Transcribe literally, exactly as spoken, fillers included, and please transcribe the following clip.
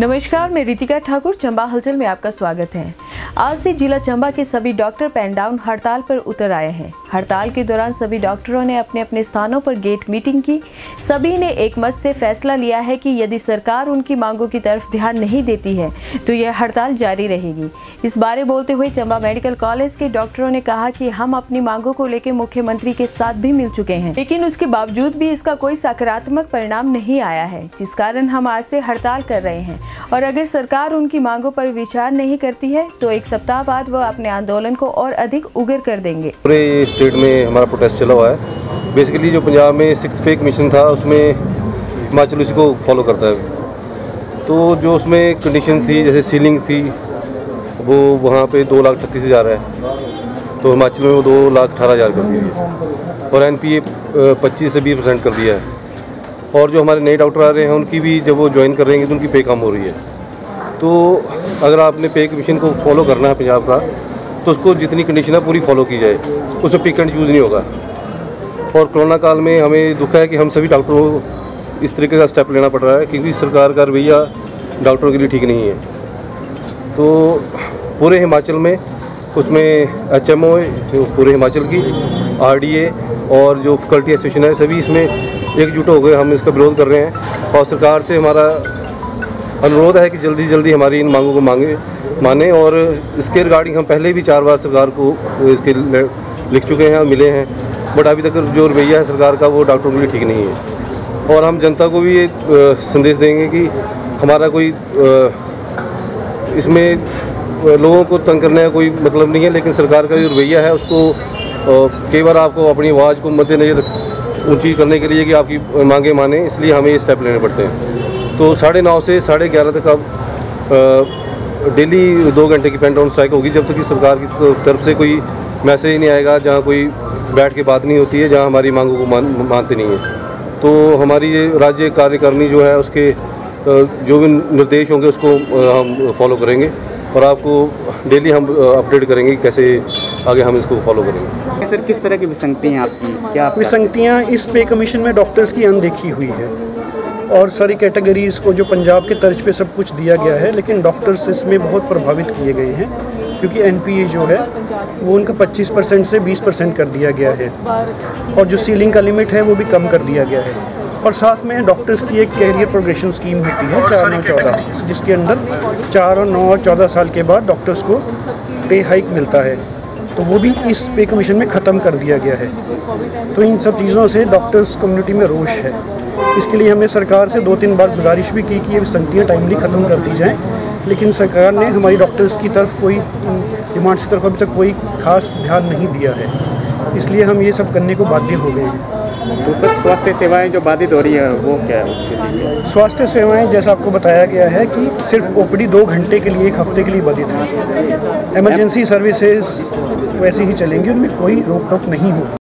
नमस्कार, मैं रितिका ठाकुर। चंबा हलचल में आपका स्वागत है। आज से जिला चंबा के सभी डॉक्टर पेन डाउन हड़ताल पर उतर आए हैं। हड़ताल के दौरान सभी डॉक्टरों ने अपने अपने स्थानों पर गेट मीटिंग की। सभी ने एक मत से फैसला लिया है कि यदि सरकार उनकी मांगों की तरफ ध्यान नहीं देती है तो यह हड़ताल जारी रहेगी। इस बारे बोलते हुए चंबा मेडिकल कॉलेज के डॉक्टरों ने कहा कि हम अपनी मांगों को लेकर मुख्यमंत्री के साथ भी मिल चुके हैं, लेकिन उसके बावजूद भी इसका कोई सकारात्मक परिणाम नहीं आया है, जिस कारण हम आज से हड़ताल कर रहे हैं। और अगर सरकार उनकी मांगों पर विचार नहीं करती है तो एक सप्ताह बाद वह अपने आंदोलन को और अधिक उग्र कर देंगे। पूरे स्टेट में हमारा प्रोटेस्ट चला हुआ है। बेसिकली जो पंजाब में सिक्स पे कमीशन था उसमें हिमाचल उसी को फॉलो करता है। तो जो उसमें कंडीशन थी, जैसे सीलिंग थी, वो वहाँ पे दो लाख छत्तीस हज़ार है, तो हिमाचल में वो दो लाख अठारह हज़ार कर दिया है और एन पी ए पच्चीस से बीस परसेंट कर दिया है। और जो हमारे नए डॉक्टर आ रहे हैं उनकी भी जब वो ज्वाइन कर रहे हैं तो उनकी पे कम हो रही है। तो अगर आपने पे कमीशन को फॉलो करना है पंजाब का, तो उसको जितनी कंडीशन है पूरी फॉलो की जाए, उसमें पिक एंड चूज़ नहीं होगा। और कोरोना काल में हमें दुख है कि हम सभी डॉक्टरों को इस तरीके का स्टेप लेना पड़ रहा है, क्योंकि सरकार का रवैया डॉक्टरों के लिए ठीक नहीं है। तो पूरे हिमाचल में उसमें एच एम ओ पूरे हिमाचल की, आर डी ए और जो फैकल्टी एसोसिएशन है, सभी इसमें एकजुट हो गए हम इसका विरोध कर रहे हैं। और सरकार से हमारा अनुरोध है कि जल्दी से जल्दी हमारी इन मांगों को मांगे माने। और इसके रिगार्डिंग हम पहले भी चार बार सरकार को इसके लिख चुके हैं और मिले हैं, बट अभी तक जो रवैया है सरकार का वो डॉक्टरों के लिए ठीक नहीं है। और हम जनता को भी ये संदेश देंगे कि हमारा कोई इसमें लोगों को तंग करने का कोई मतलब नहीं है, लेकिन सरकार का जो रवैया है उसको कई बार आपको अपनी आवाज़ को मद्देनजर ऊंची करने के लिए कि आपकी मांगे माने, इसलिए हमें ये स्टेप लेने पड़ते हैं। तो साढ़े नौ से साढ़े ग्यारह तक अब डेली दो घंटे की पेन डाउन स्ट्राइक होगी, जब तक कि सरकार की तरफ से कोई मैसेज नहीं आएगा, जहाँ कोई बैठ के बात नहीं होती है, जहाँ हमारी मांगों को मान मानते नहीं है। तो हमारी ये राज्य कार्यकारिणी जो है उसके जो भी निर्देश होंगे उसको हम फॉलो करेंगे और आपको डेली हम अपडेट करेंगे कैसे आगे हम इसको फॉलो करेंगे। सर, किस तरह की विसंगतियाँ हैं आपकी? क्या आप विसंगतियाँ इस पे कमीशन में डॉक्टर्स की अनदेखी हुई है और सारी कैटेगरीज़ को जो पंजाब के तर्ज पे सब कुछ दिया गया है, लेकिन डॉक्टर्स इसमें बहुत प्रभावित किए गए हैं, क्योंकि एन पी ए जो है वो उनका पच्चीस परसेंट से बीस परसेंट कर दिया गया है और जो सीलिंग का लिमिट है वो भी कम कर दिया गया है। और साथ में डॉक्टर्स की एक कैरियर प्रोग्रेशन स्कीम होती है चार नौ चौदह, जिसके अंदर चार और नौ और चौदह साल के बाद डॉक्टर्स को पे हाइक मिलता है, तो वो भी इस पे कमीशन में ख़त्म कर दिया गया है। तो इन सब चीज़ों से डॉक्टर्स कम्युनिटी में रोष है। इसके लिए हमने सरकार से दो तीन बार गुजारिश भी की कि ये विसंगतियाँ टाइमली ख़त्म कर दी जाएँ, लेकिन सरकार ने हमारी डॉक्टर्स की तरफ कोई डिमांड्स की तरफ अभी तक कोई खास ध्यान नहीं दिया है, इसलिए हम ये सब करने को बाध्य हो गए हैं। तो सर, स्वास्थ्य सेवाएं जो बाधित हो रही है वो क्या है? स्वास्थ्य सेवाएं जैसा आपको बताया गया है कि सिर्फ ओ पी डी दो घंटे के लिए, एक हफ्ते के लिए बाधित है। इमरजेंसी सर्विसेज वैसे ही चलेंगी, उनमें कोई रोक टोक नहीं होगी।